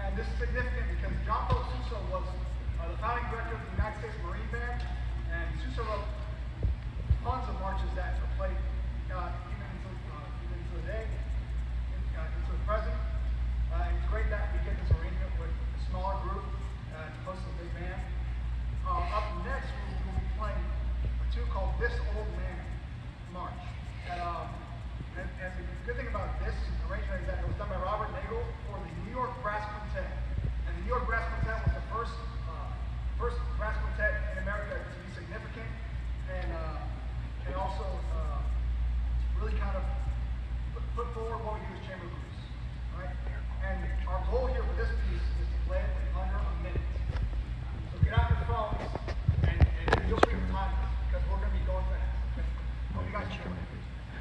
And this is significant because John Philip Sousa was the founding director of the United States Marine Band, and Sousa wrote tons of marches that are played even into the day, into the present. And it's great that we get this arrangement with a smaller group as opposed to a big band. Up next, we'll be playing a tune called This Old Man March. And the good thing about this arrangement is that it was done by Robert Nagel for the New York Brass Quintet. And the New York Brass Quintet was the first brass quintet in America to be significant and also really kind of put forward what we do as chamber groups, right? And our goal here for this piece is to play it in under a minute. So get out your phones and feel free to time this because we're going to be going fast. Okay? Hope you guys enjoy it.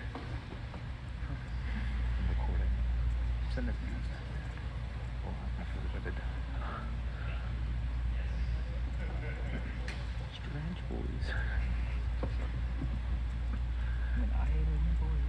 Send it to me. Oh, I feel like I did. Strange boys. An island boy.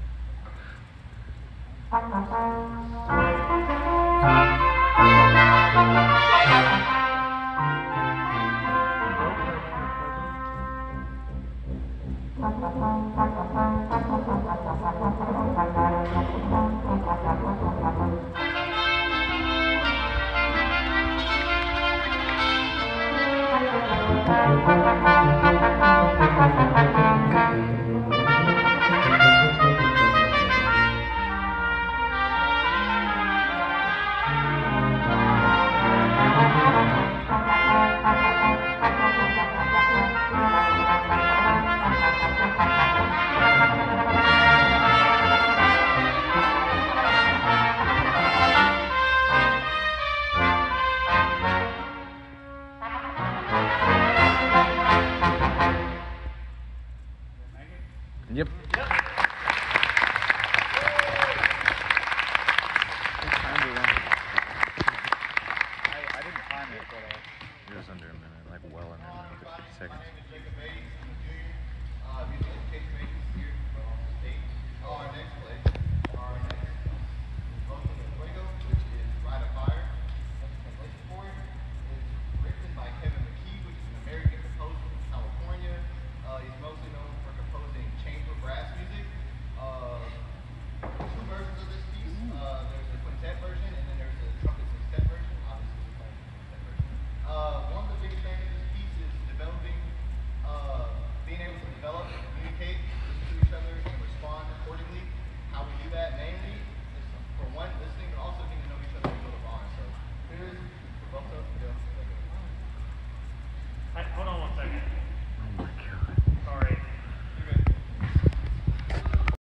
Yep. Yep. I didn't time it, but it was under a minute, like well under a minute, 50 seconds. Our next play, Welcome to Fuego, which is Ride of Fire. That's the translation for it. It's written by Kevin McKee, which is an American composer from California. He's mostly known for composing chamber brass music. Two versions of this piece. There's the quintet version, and then there's the trumpet sextet version. Obviously, we're playing the quintet version. One of the biggest things of this piece is developing, being able to develop and communicate, listen to each other, and respond accordingly. How we do that, mainly, is for one, listening, but also getting to know each other and build a bond. So here's Valdosta. Hold on one second.